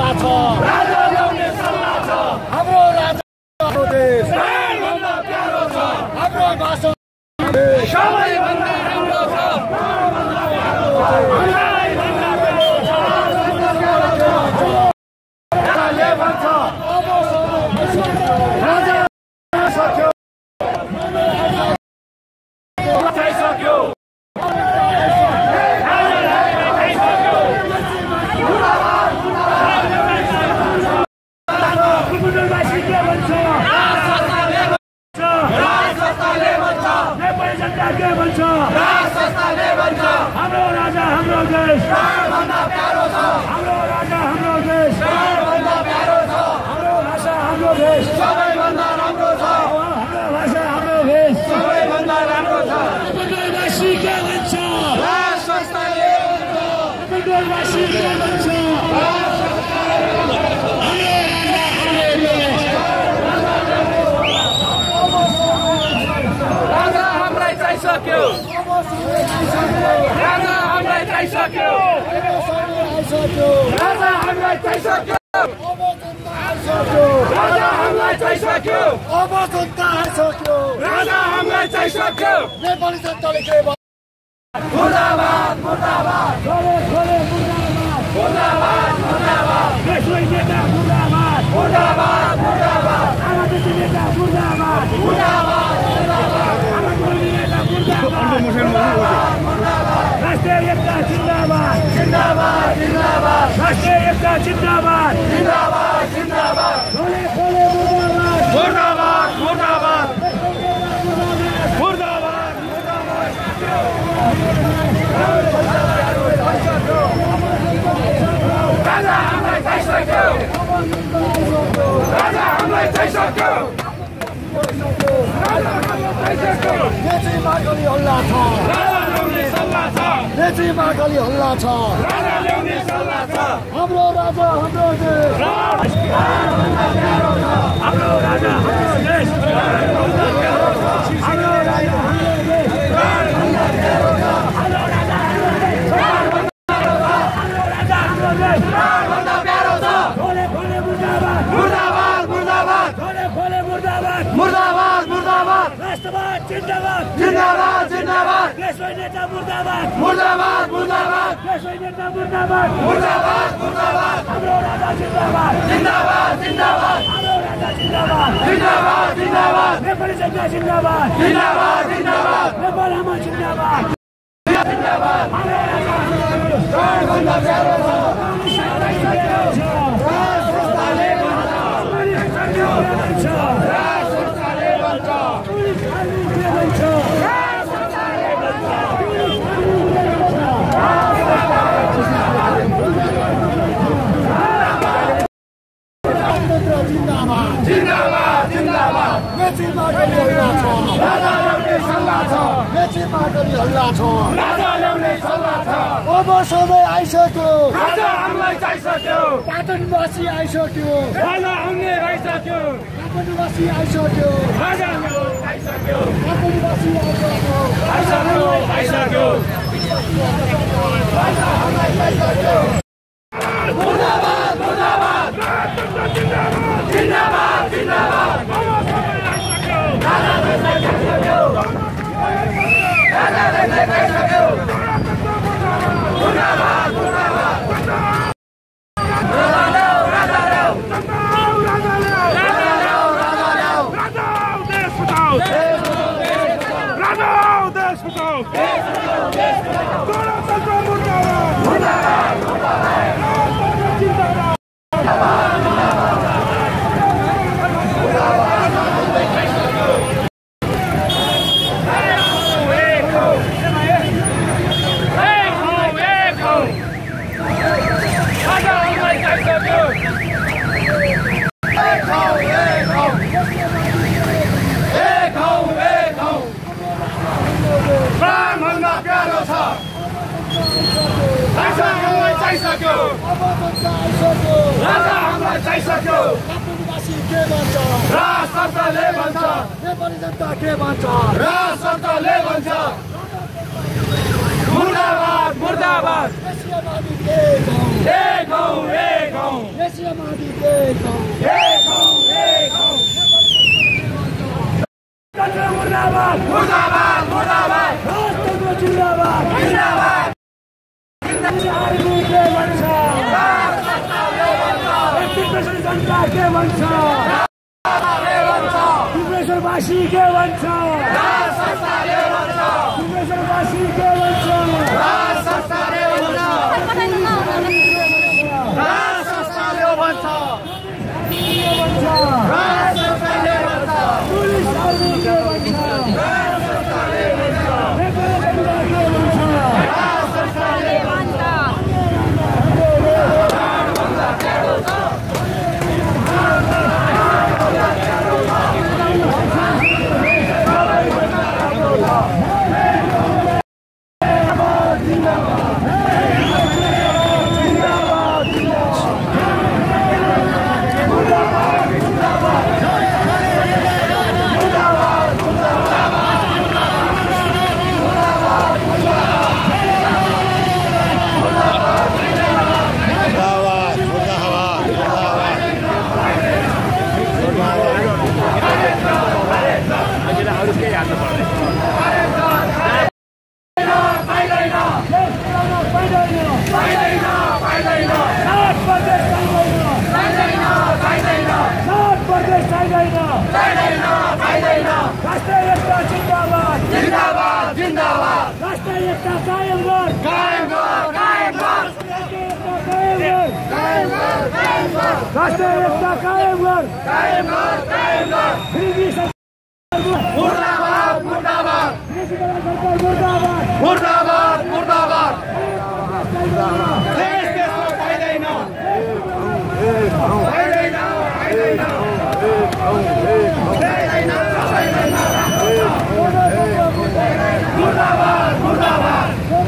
सल्लाह छ राजा ल्याउने सल्लाह छ हाम्रो राजाको देश सबैभन्दा प्यारो छ हाम्रो भाषा सबैभन्दा राम्रो छ राजाले भन्छ राजा सक्यो सक्यो हाम्रो राजा हाम्रो देश सबैभन्दा प्यारो छ हाम्रो राजा हाम्रो देश सबैभन्दा प्यारो छ हाम्रो भाषा हाम्रो देश सबैभन्दा राम्रो छ हाम्रो भाषा हाम्रो देश सबैभन्दा राम्रो छ बङ्गलवासी के भन्छ राष्ट्रले भन्छ बङ्गलवासी के भन्छ राजा हामीलाई चाहिसक्यो राजा हामीलाई चाहिसक्यो राजा हामीलाई चाहिसक्यो राजा हामीलाई चाहिसक्यो अब जनता आइसक्यो राजा हामीलाई चाहिसक्यो नेपाली जनताले के भन्छ मुर्दाबाद मुर्दाबाद खोले खोले मुर्दाबाद मुर्दाबाद मुर्दाबाद देशलाई नेता मुर्दाबाद मुर्दाबाद मुर्दाबाद आमादेशी नेता मुर्दाबाद मुर्दाबाद राष्ट्रिय एकता जिंदाबाद जिंदाबाद जिंदाबाद राष्ट्रिय एकता जिंदाबाद जिंदाबाद जिंदाबाद खोले खोले मुर्दाबाद मुर्दाबाद मुर्दाबाद राजा हामीलाई चाहिसक्यो राजा हामीलाई चाहिसक्यो मागली हल्ला छ मागली हल्ला छ हाम्रो राजा हाम्रो देश हाम्रो राजा हाम्रो देश हाम्रो राजा मुर्दाबाद मुर्दाबाद राष्ट्रवाद जिंदाबाद जिंदाबाद जिंदाबाद देशलाई नेता मुर्दाबाद मुर्दाबाद मुर्दाबाद देशलाई नेता मुर्दाबाद मुर्दाबाद मुर्दाबाद हाम्रो राजा जिंदाबाद जिंदाबाद जिंदाबाद हाम्रो राजा जिंदाबाद जिंदाबाद जिंदाबाद नेपाली जनता जिंदाबाद जिंदाबाद जिंदाबाद नेपाल आमा जिंदाबाद जिंदाबाद हाम्रो राजा सबैभन्दा प्यारो छ जिंदाबाद जिंदाबाद मेचीमा गरी हल्ला छ राजा ल्याउने सल्लाह छ मेचीमा गरी हल्ला छ राजा ल्याउने सल्लाह छ अब समय आइसक्यो राजा हामीलाई चाहिसक्यो पाटनवासी आइसक्यो राजा आउने आइसक्यो पाटनवासी आइसक्यो राजा आइसक्यो पाटनवासी आइसक्यो आइसक्यो राजा हामीलाई चाहिसक्यो मुर्दाबाद मुर्दाबाद जिंदाबाद जिंदाबाद जिंदाबाद राजा चाहिसक्यो राजा चाहिसक्यो मुर्दाबाद मुर्दाबाद राजा हामीलाई चाहिसक्यो पाटनवासी के भन्छ राष्ट्रले भन्छ नेपाली जनता के भन्छ राष्ट्रले भन्छ मुर्दाबाद मुर्दाबाद एक हौ मुर्दाबाद मुर्दाबाद मुर्दाबाद राष्ट्रको जिन्दाबाद जिन्दाबाद आर्मी के भन्छ जनता के भन्छ डिप्रेसनवासी के भन्छ डिप्रेसनवासी के भन्छ पुलिस आर्मी के भन्छ मुर्दाबाद मुर्दाबाद मुर्दाबाद मुर्दाबाद देश देशमा पाइदैन मुर्दाबाद मुर्दाबाद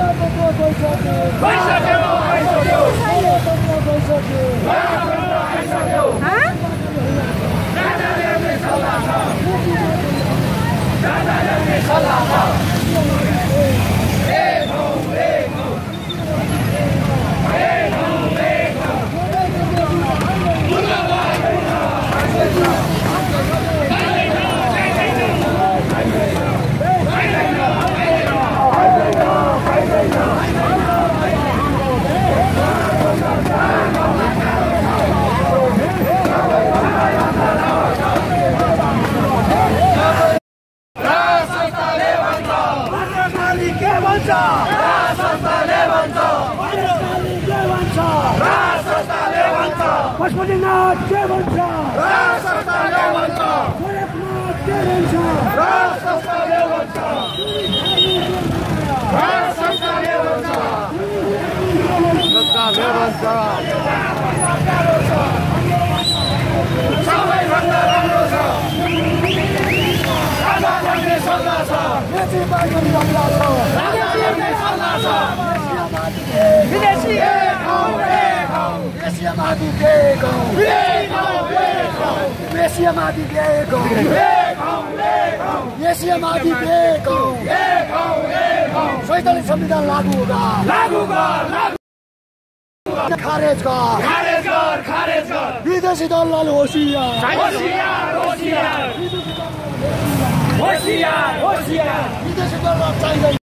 पशुपतिनाथ के भन्छ राष्ट्रले भन्छ गोरखनाथ के भन्छ राष्ट्रले भन्छ राष्ट्रले भन्छ राष्ट्रले भन्छ सबैभन्दा राम्रो छ राजा गर्ने सल्लाह छ नेपाली सल्लाह छ राजा गर्ने सल्लाह छ विदेशी Messia Madiguego, Messia Madiguego, Messia Madiguego, Soitali संविधान लागू होगा, खारेज कर, विदेशी दलाल होशियार, विदेशी दलाल चाहिए।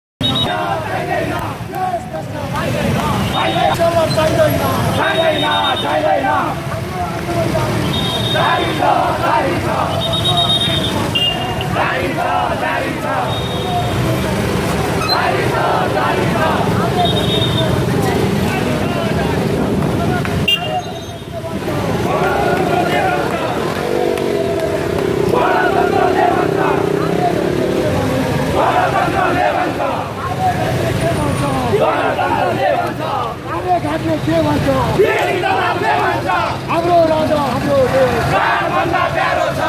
हाम्रो राजा हाम्रो भन्दा प्यारो छ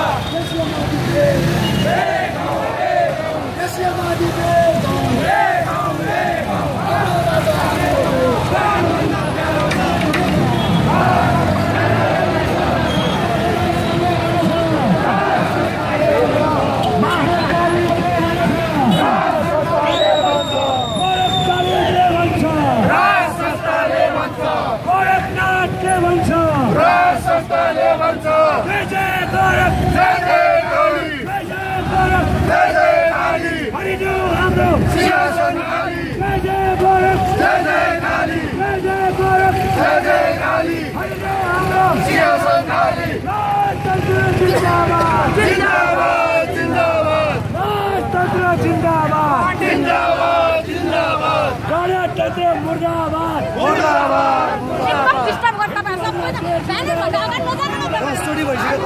देश जय जय काली हरिजो हाम्रो सिंहासन काली जय जय गोरख जय जय काली जय जय गोरख जय जय काली हरिजो हाम्रो सिंहासन काली राजतन्त्र जिंदाबाद जिंदाबाद जिंदाबाद राजतन्त्र जिंदाबाद जिंदाबाद जिंदाबाद गणतन्त्र मुर्दाबाद मुर्दाबाद मुर्दाबाद डिस्टर्ब गर्न पाए सबै त ब्यानर भन्दा अगाडि नजानु न स्टोरी भइसक्यो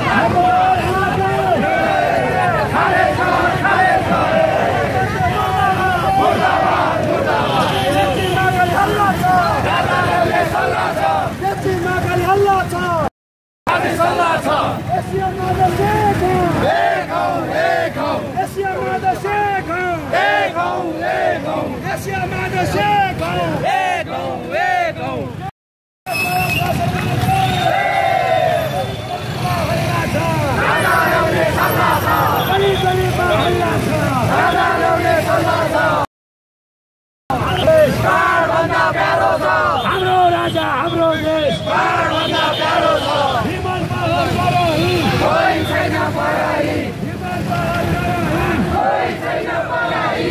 हाम्रो राजा हाम्रो देश भन्दा प्यारो छ हिमल पालन गरौ कोही छैन पराई हिमल पालन गरौ कोही छैन पराई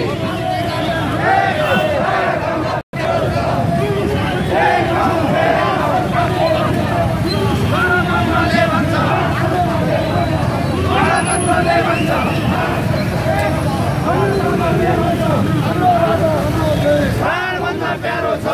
प्यारो छ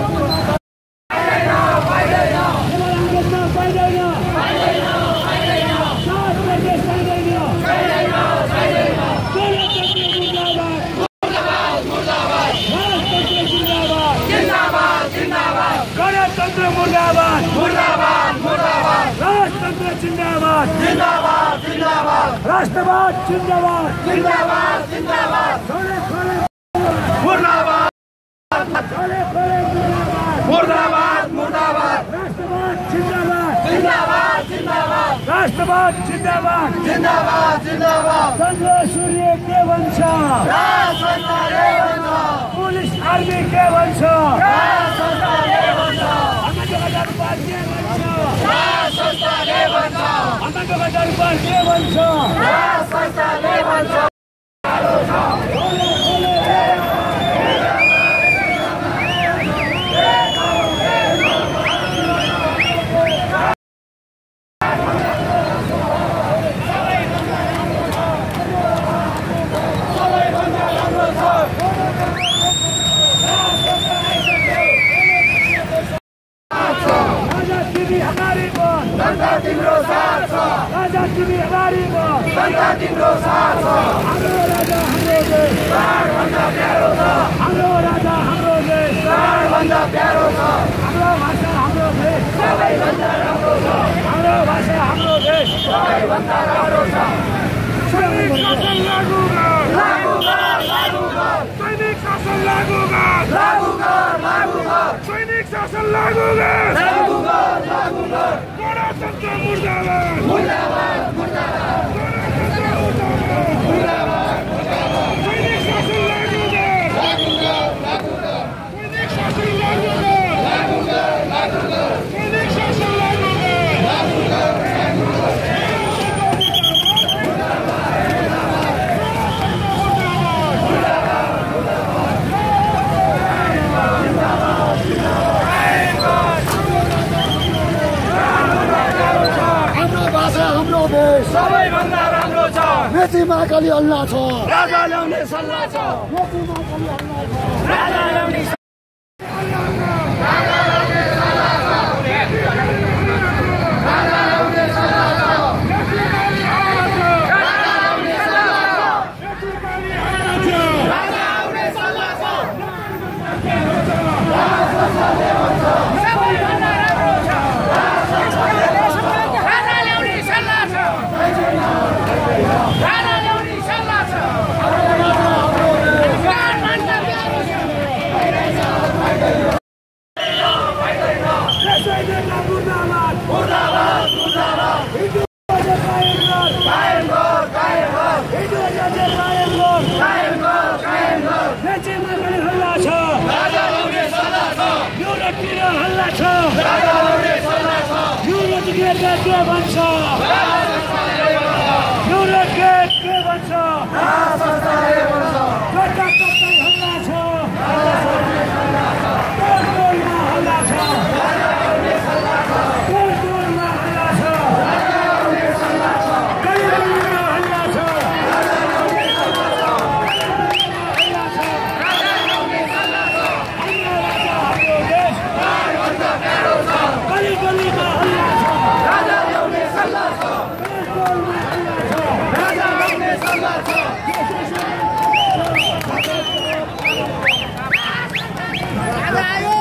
गणतन्त्र मुर्दाबाद मुर्दाबाद मुर्दाबाद राजतन्त्र जिंदाबाद जिंदाबाद जिंदाबाद राष्ट्रवाद जिंदाबाद जिंदाबाद जिंदाबाद मुर्दाबाद मुर्दाबाद मुर्दाबाद राष्ट्रवाद जिंदाबाद जिंदाबाद जिंदाबाद राष्ट्रवाद जिंदाबाद जिंदाबाद जिंदाबाद चन्द्र सूर्य के भन्छ पुलिस आर्मी के भन्छ तिम्रो साथ छ राजा तिमी हमारी हो जनता तिम्रो साथ छ हाम्रो राजा हाम्रो देश प्राणभन्दा प्यारो छ हाम्रो राजा हाम्रो देश प्राणभन्दा प्यारो छ हाम्रो भाषा हाम्रो देश सबैभन्दा राम्रो छ हाम्रो भाषा हाम्रो देश सबैभन्दा राम्रो छ सैनिक शासन लागू गर लागू गर लागू गर सैनिक शासन लागू गर लागू गर लागू गर सैनिक शासन लागू गर लागू गर लागू गर गणतन्त्र मुर्दाबाद मुर्दाबाद मुर्दाबाद गणतन्त्र मुर्दाबाद मुर्दाबाद मुर्दाबाद सैनिक शासन लागू गर लागू गर लागू गर सैनिक शासन लागू गर लागू गर लागू गर सैनिक शासन लागू गर लागू गर लागू गर हाम्रो देश सबैभन्दा राम्रो छ मेची महाकाली अल्लाह छ राजा ल्याउने सल्लाह छ मेची महाकाली अल्लाह छ राजा ल्याउने के भन्छ भन्छ राष्ट्रले भन्छ कता कतै हल्ला छ टोलमा हल्ला छ टोलमा हल्ला छ गलीगलीमा हल्ला छ गलीगलीमा हल्ला छ राजा ल्याउने सल्लाह छ टोलमा हल्ला छ राजा ल्याउने सल्लाह छ राजा आयो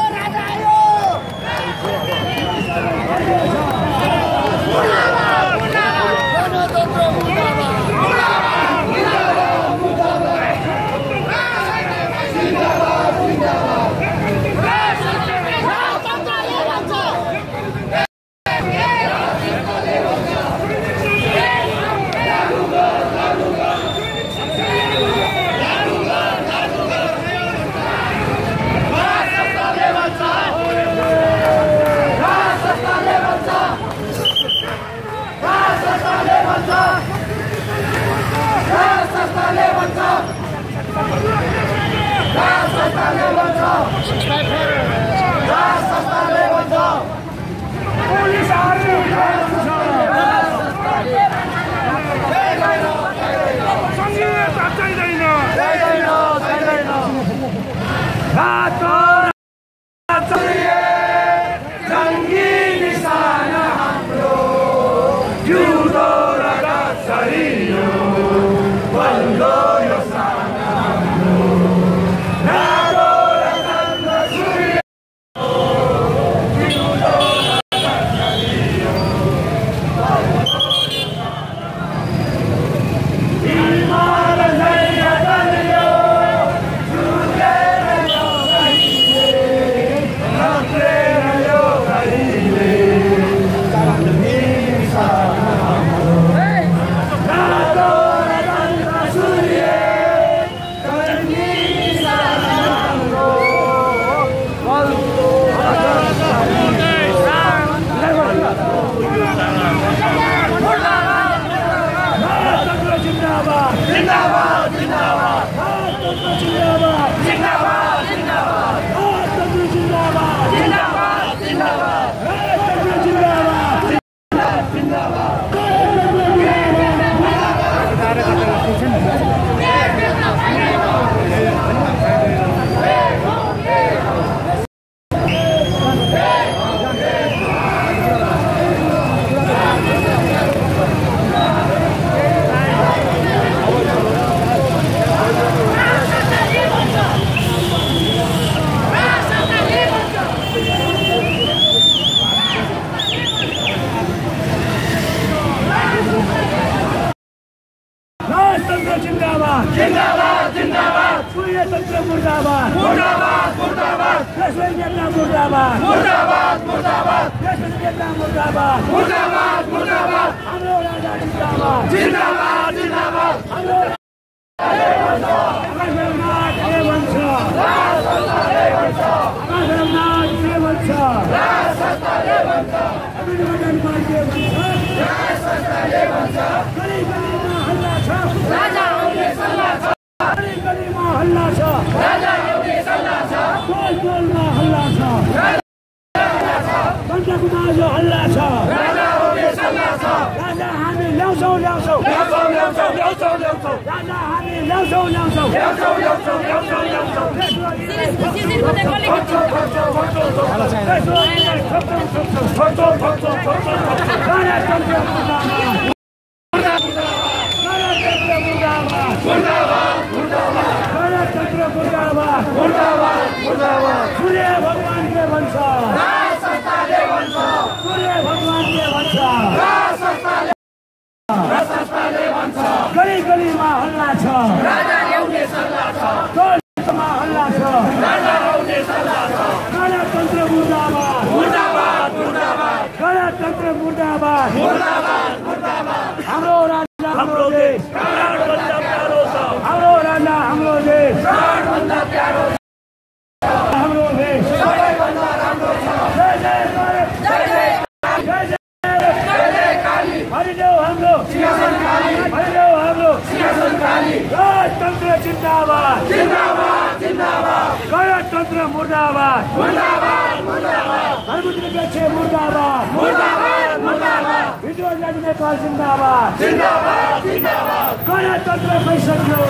राजतंत्र जिंदाबाद जिंदाबाद जिंदाबाद गणतंत्र मुर्दाबाद मुर्दाबाद मुर्दाबाद धर्मनिरपेक्ष मुर्दाबाद मुर्दाबाद मुर्दाबाद विद्रोही नेपाल जिंदाबाद जिंदाबाद जिंदाबाद गणतन्त्र भइसक्यो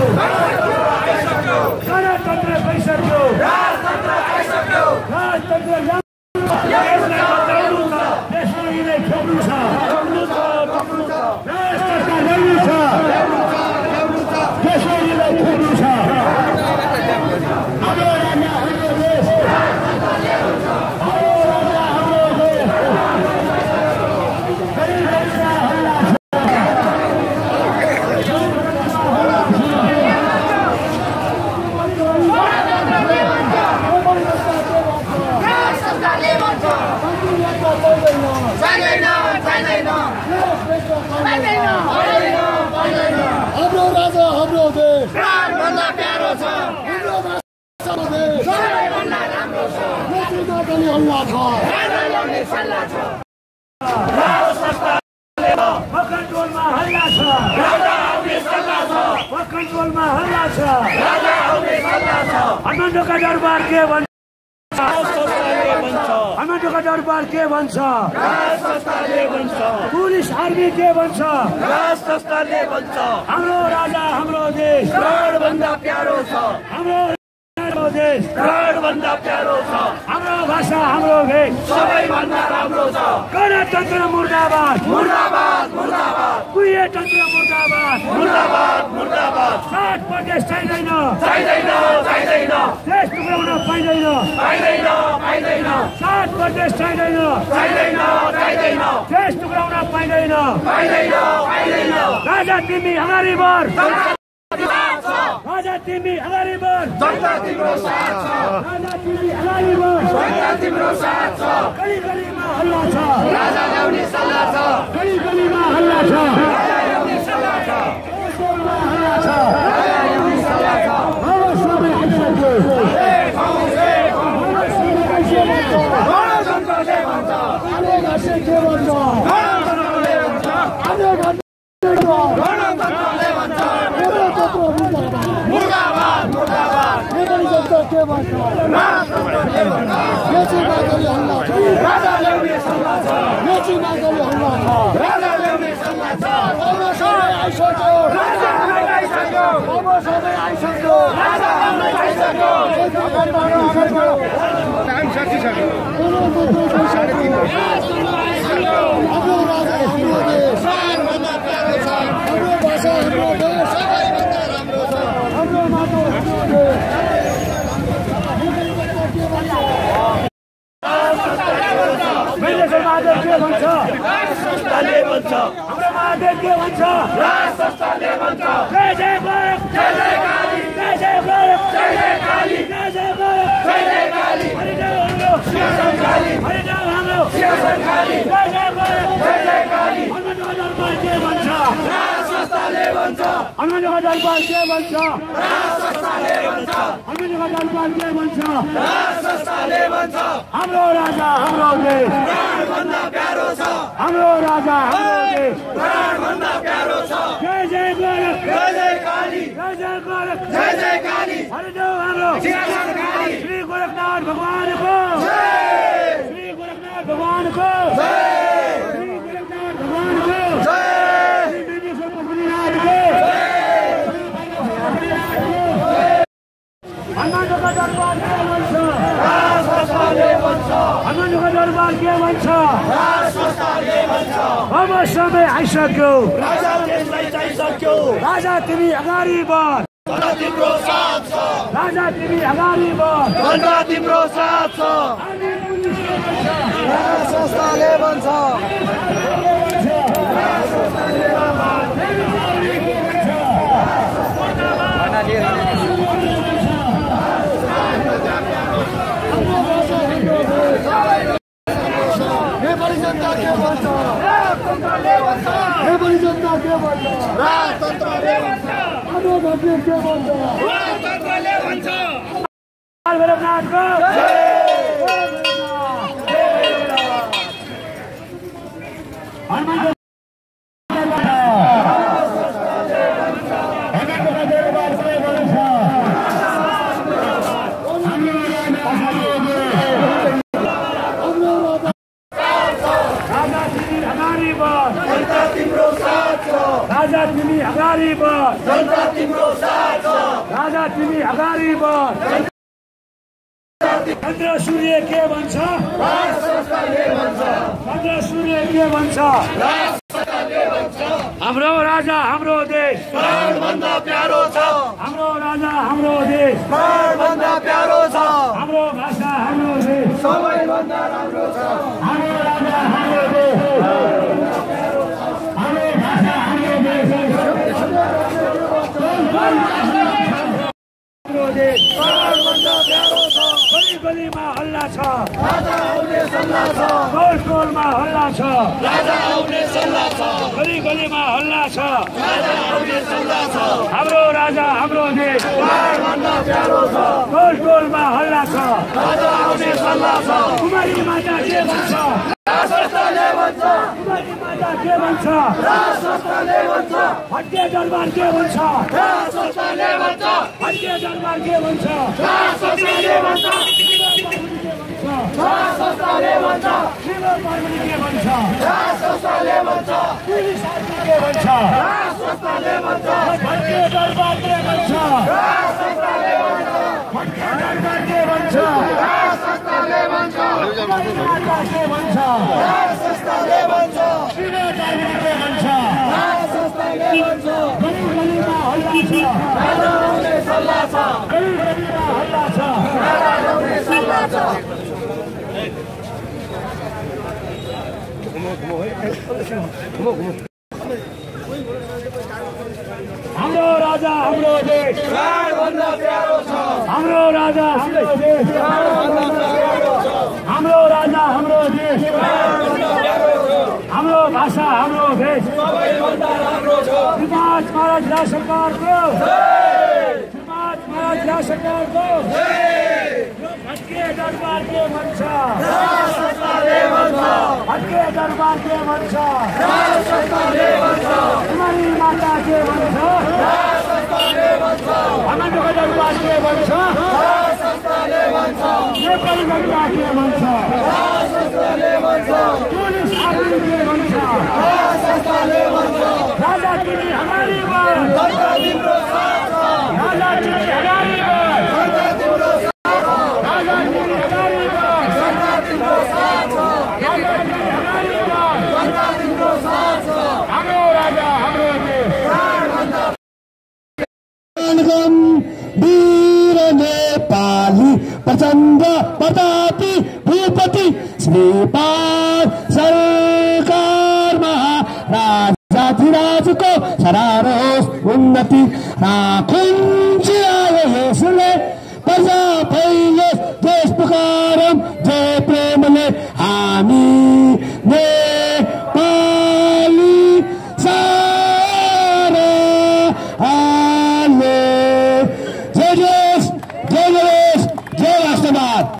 गणतन्त्र भइसक्यो राजतन्त्र भइसक्यो राजतन्त्र हाम्रो राजा हाम्रो देश प्राणभन्दा प्यारो छ सबैभन्दा राम्रो छ नेतृत्वमा पनि हल्ला छ ल्याउने सल्लाह छ कन्ट्रोलमा हल्ला छ राजा आउने सल्लाह छ कन्ट्रोलमा हल्ला छ राजा आउने सल्लाह छ हनुमानढोका दरबार के भन्छ हनुमानढोका दरबार के भन्छ राजसंस्थाले भन्छ पुलिस आर्मी के भन्छ राजसंस्थाले भन्छ हाम्रो राजा हाम्रो देश प्राणभन्दा प्यारो छ हाम्रो देश प्राणभन्दा प्यारो छ हाम्रो भाषा हाम्रो भेष सबैभन्दा राम्रो छ गणतन्त्र मुर्दाबाद मुर्दाबाद मुर्दाबाद कुयतन्त्र मुर्दाबाद मुर्दाबाद मुर्दाबाद 60% चाहिँदैन चाहिँदैन चाहिँदैन देश टुक्राउन पाइँदैन पाइँदैन पाइँदैन 60% चाहिँदैन चाहिँदैन चाहिँदैन देश टुक्राउन पाइँदैन पाइँदैन पाइँदैन राजा तिमी अगाडि बढ राजा तिमी अगाडि बढ जनता तिम्रो साथ छ राजा तिमी अगाडि बढ जनता तिम्रो साथ छ गली गलीमा हल्ला छ राजा ल्याउने सल्लाह छ गली गलीमा हल्ला छ राजा ल्याउने सल्लाह छ हल्ला छ राजा ल्याउने सल्लाह छ अब सबै आइसक्यो गणतन्त्रले भन्छ आले घाँसे के भन्छ गणतन्त्रले भन्छ आले घाँसे गणतन्त्रले भन्छ मुर्दाबाद मुर्दाबाद नेपाली जनता के भन्छ राजतन्त्रले भन्छ नेचीमा गरी हल्ला छ राजा ल्याउने सल्लाह छ नेचीमा गरी हल्ला छ राजा ल्याउने सल्लाह छ अब सबै आइसक्यो राजा आइसक्यो अब सबै आइसक्यो राजा आइसक्यो टाइम सकिसक्यो हाम्रो राजा हाम्रो देश सबैभन्दा प्यारो छ हाम्रो भाषा हाम्रो देश सबैभन्दा राम्रो छ हाम्रो माटो हाम्रो देश महादेव के भन्छ राजसंस्थाले भन्छ हाम्रो महादेव के भन्छ राजसंस्थाले भन्छ जय जय भारत जय जय काली जय जय भारत जय जय काली जय जय भारत जय जय काली हरिदेव हाम्रो सिंहासन काली हरिदेव हाम्रो सिंहासन काली जय जय भारत जय जय काली हनुमानढोका दरबार के भन्छ राजसंस्थाले भन्छ हनुमानढोका दरबार के भन्छ राजसंस्थाले भन्छ हनुमानढोका दरबार के भन्छ राजसंस्थाले भन्छ हाम्रो राजा हाम्रो देश प्राणभन्दा प्यारो छ हाम्रो राजा हाम्रो देश प्राणभन्दा प्यारो छ जय जय भारत जय जय काली जय जय भारत जय जय काली हरिदेव हाम्रो सिंहासन काली श्री गोरखनाथ भगवान को जय श्री गोरखनाथ भगवान को जय श्री गोरखनाथ भगवान को जय श्री विदेश्वर मुनिनाथ को जय हनुमानढोका दरबार के भन्छ राजसंस्थाले भन्छ हनुमानढोका दरबार के भन्छ राजसंस्थाले भन्छ अब समय आइसक्यो राजा देशलाई चाहिसक्यो राजा तिमी अगाडि बढ जनता तिम्रो साथ छ राजा तिमी अगाडि बढ जनता तिम्रो साथ छ राजसंस्थाले भन्छ नेपाली जनता के भन्छ राजतन्त्रले भन्छ नेपाली जनता के भन्छ राजतन्त्रले भन्छ हाम्रो घरले के भन्छ राजतन्त्रले भन्छ भैरवनाथको जय हनुमान राजा तिमी अगाडि बढ चन्द्र सूर्य के भन्छ चन्द्र सूर्य के भन्छ हाम्रो राजा हाम्रो देश प्राणभन्दा प्यारो छ हाम्रो राजा हाम्रो देश प्राणभन्दा प्यारो छ हाम्रो भाषा हाम्रो देश सबैभन्दा राम्रो छ हाम्रो राजा हाम्रो देश हाम्रो भाषा हाम्रो देश हाम्रो देश प्राणभन्दा प्यारो छ गली गलीमा हल्ला छ राजा आउने सल्लाह छ टोल टोलमा हल्ला छ राजा आउने सल्लाह छ गली गलीमा हल्ला छ राजा आउने सल्लाह छ हाम्रो राजा हाम्रो देश प्राणभन्दा प्यारो छ टोल टोलमा हल्ला छ राजा आउने सल्लाह छ कुमारी माता के भन्छ राष्ट्रले भन्छ कुमारी माता के भन्छ राष्ट्रले भन्छ हट्टे दरबार के भन्छ राष्ट्रले भन्छ हट्टे दरबार के भन्छ राष्ट्रले भन्छ राष्ट्रले भन्छ शिव पार्वती के भन्छ राष्ट्रले भन्छ पुलिस आर्मी के भन्छ राष्ट्रले भन्छ हट्टे दरबार के भन्छ राष्ट्रले भन्छ हट्टे दरबार के भन्छ राष्ट्रले भन्छ कुमारी माता के भन्छ राष्ट्रले भन्छ शिव पार्वती के भन्छ राष्ट्रले भन्छ गली गलीमा हल्ला छ राजा आउने सल्लाह छ गली गलीमा हल्ला छ राजा आउने सल्लाह छ हाम्रो राजा हाम्रो देश प्राणभन्दा प्यारो छ हाम्रो राजा हाम्रो देश हाम्रो राजा हाम्रो देश हाम्रो भाषा हाम्रो देश सबैभन्दा राम्रो छ समाज महाराज राज सरकारको समाज महाराज राज सरकारको हट्के दरबार के भन्छ राष्ट्रले भन्छ हट्के दरबार के भन्छ राष्ट्रले भन्छ कुमारी माता के भन्छ राष्ट्रले भन्छ हनुमानको दरबार के भन्छ राष्ट्रले भन्छ नेपाली गङ्गा के भन्छ राष्ट्रले भन्छ पुलिस आर्मी के भन्छ राष्ट्रले भन्छ राजा तिमी अगाडि बढ जनता तिम्रो साथ छ राजा तिमी अगाडि बढ जनता तिम्रो साथ छ राजा तिमी अगाडि बढ जनता तिम्रो साथ छ राजा तिमी अगाडि बढ जनता तिम्रो साथ छ हाम्रो राजा हाम्रो देश वीर नेपाली प्रचण्ड प्रतापी भूपति श्रीपाद सरकारमा राजाधिराजको सरारोस उन्नति राखो